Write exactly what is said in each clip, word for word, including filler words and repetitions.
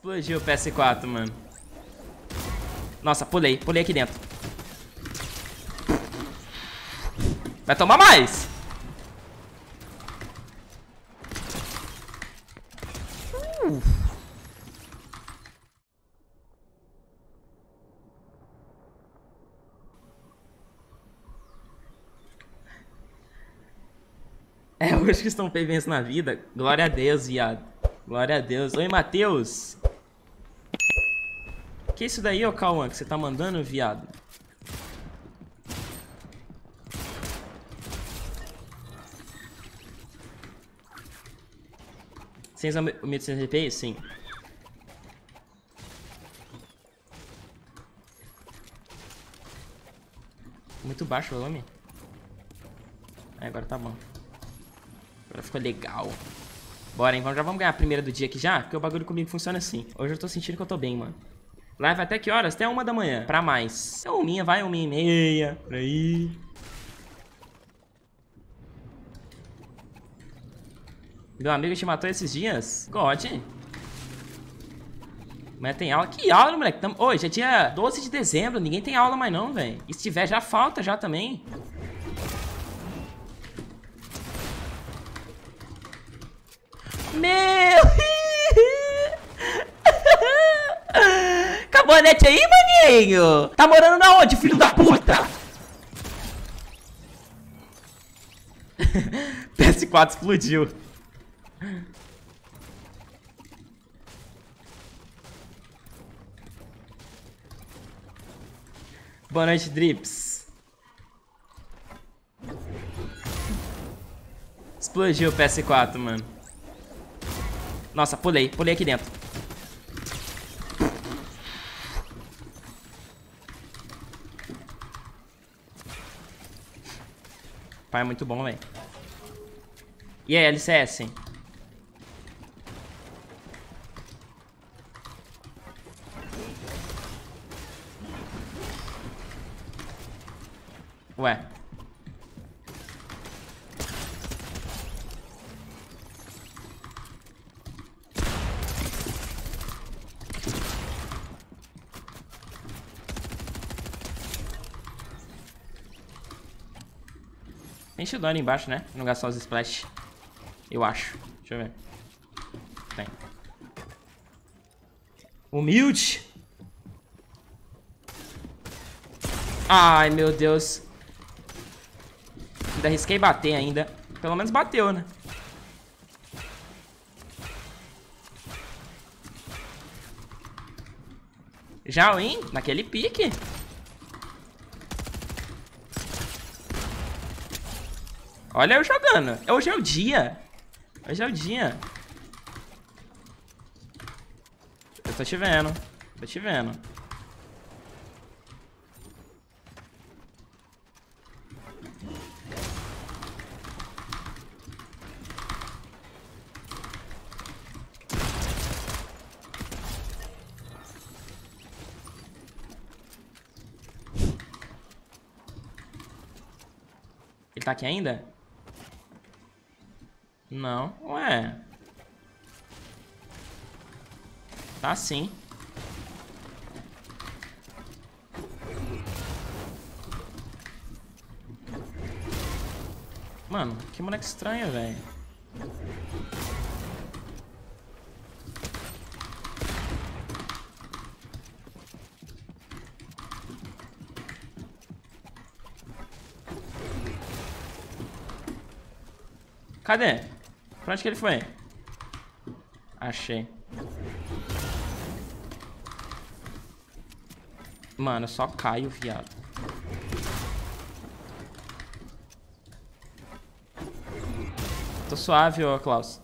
Explodiu o P S quatro, mano. Nossa, pulei. Pulei aqui dentro. Vai tomar mais! Uh. É hoje que estão vivendo na vida. Glória a Deus, viado. Glória a Deus. Oi, Matheus. Que isso daí, ô Cauã, que você tá mandando, viado? Sem usar o mil e oitocentos R P? Sim. Muito baixo o volume. É, agora tá bom. Agora ficou legal. Bora, hein? Já vamos ganhar a primeira do dia aqui já? Porque o bagulho comigo funciona assim. Hoje eu tô sentindo que eu tô bem, mano. Live até que horas? Até uma da manhã. Pra mais. É uminha, vai, uma e meia. Por aí. Meu amigo te matou esses dias? God. Mas tem aula. Que aula, moleque? Hoje é dia doze de dezembro. Ninguém tem aula mais não, velho. E se tiver, já falta já também. Meu! Acabou a net aí, maninho? Tá morando na onde, filho da puta? P S quatro explodiu. Boa noite, Drips. Explodiu o P S quatro, mano. Nossa, pulei. Pulei aqui dentro. Pai é muito bom, velho. E aí, L C S? Ué. Tem shieldão ali embaixo, né? Não gastar os splash. Eu acho. Deixa eu ver. Tem. Humilde. Ai, meu Deus. Ainda arrisquei bater ainda. Pelo menos bateu, né? Já, hein? Naquele pique. Olha eu jogando. Hoje é o dia. Hoje é o dia. Eu tô te vendo. Tô te vendo. Ele tá aqui ainda? Não. Ué. Tá sim. Mano, que moleque estranho, velho. Cadê? Pra onde que ele foi? Achei. Mano, eu só caio, viado. Tô suave, ô Klaus.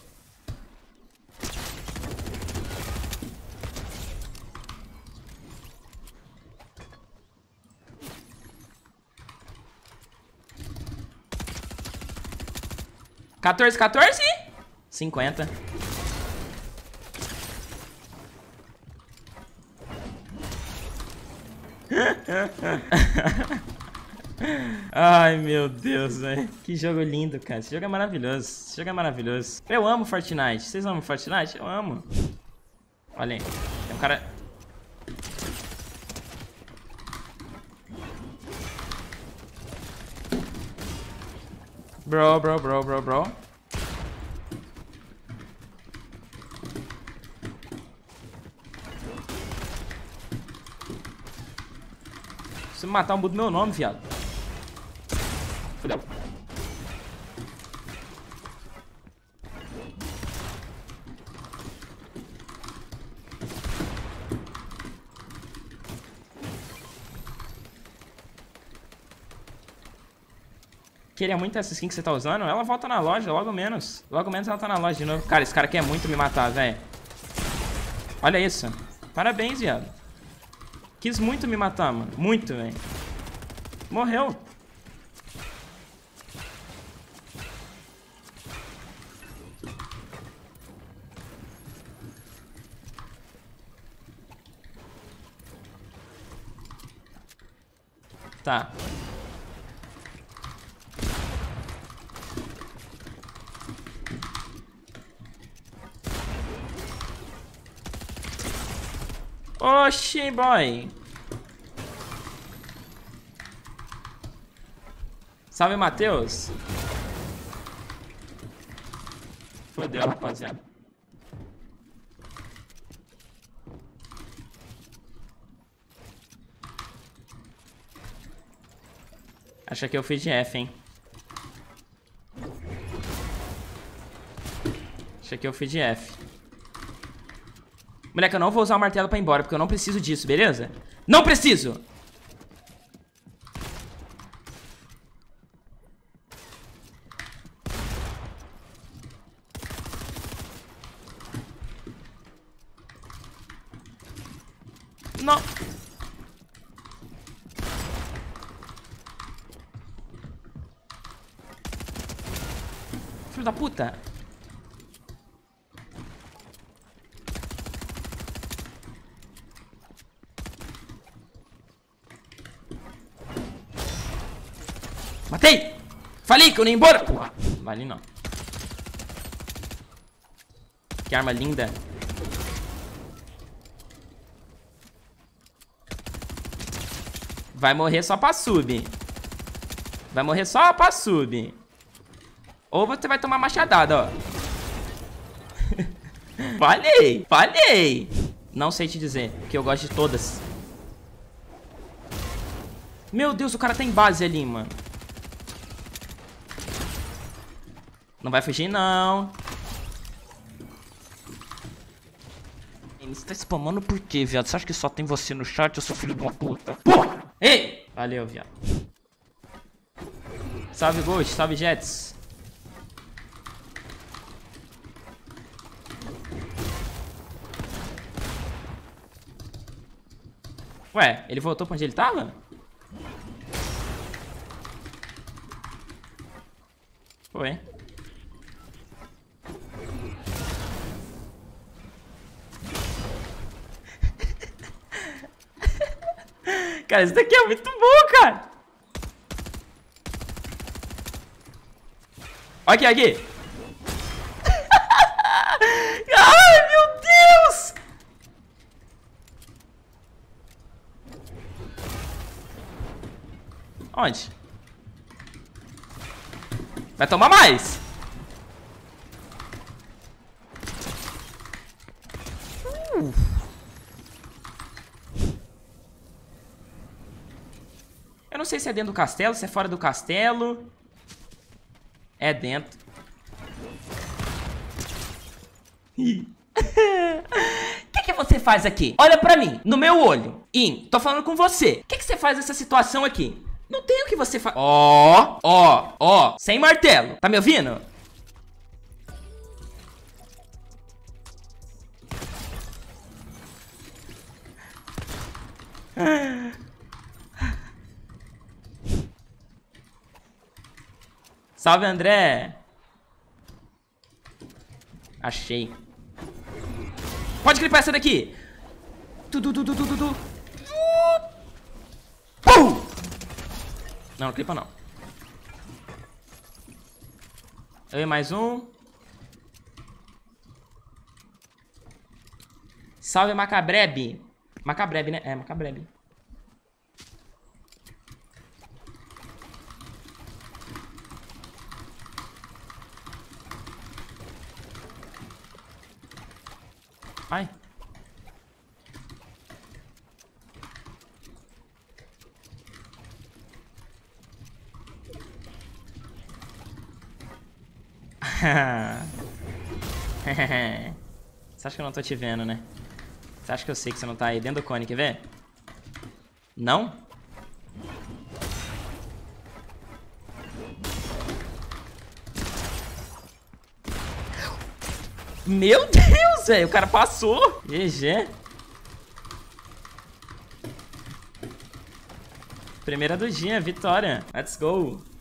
quatorze, quatorze? cinquenta. Ai, meu Deus, velho. Que jogo lindo, cara. Esse jogo é maravilhoso. Esse jogo é maravilhoso. Eu amo Fortnite. Vocês amam Fortnite? Eu amo. Olha aí. Tem um cara... Bro, bro, bro, bro, bro. Se me matar, muda meu nome, viado. Fudeu. Queria muito essa skin que você tá usando. Ela volta na loja, logo menos. Logo menos ela tá na loja de novo. Cara, esse cara quer muito me matar, velho. Olha isso. Parabéns, viado. Quis muito me matar, mano. Muito, velho. Morreu. Tá. Oxi, boy. Salve, Matheus. Fodeu, rapaziada. Acho que eu fui de F, hein. Acho que eu fui de F. Moleque, eu não vou usar o martelo pra ir embora, porque eu não preciso disso, beleza? Não preciso! Não! Filho da puta! Matei! Falei que eu não ia embora! Porra, vale não. Que arma linda. Vai morrer só pra sub. Vai morrer só pra sub. Ou você vai tomar machadada, ó. Falei! Falei! Não sei te dizer, porque eu gosto de todas. Meu Deus, o cara tá em base ali, mano. Não vai fugir, não. Você tá spamando por quê, viado? Você acha que só tem você no chat? Eu sou filho de uma puta. Porra! Ei! Valeu, viado. Salve, Ghost. Salve, Jets. Ué, ele voltou pra onde ele tava? Foi. Cara, isso daqui é muito bom, cara. Olha aqui, aqui. Ai, meu Deus. Onde? Vai tomar mais. Uh. Eu não sei se é dentro do castelo, se é fora do castelo. É dentro. O que que você faz aqui? Olha pra mim, no meu olho. In, tô falando com você. O que que você faz nessa situação aqui? Não tem o que você faz. Ó, ó, ó. Sem martelo. Tá me ouvindo? Salve, André. Achei. Pode clipar essa daqui. Tudo, tudo, tudo, tudo. Pum! Não, não clipa não. Eu e mais um. Salve, Macabrebe. Macabrebe, né? É, Macabrebe. Ai. Você acha que eu não tô te vendo, né? Você acha que eu sei que você não tá aí dentro do cone, quer ver? Não? Meu Deus, velho. O cara passou. G G. Primeira do dia, vitória. Let's go.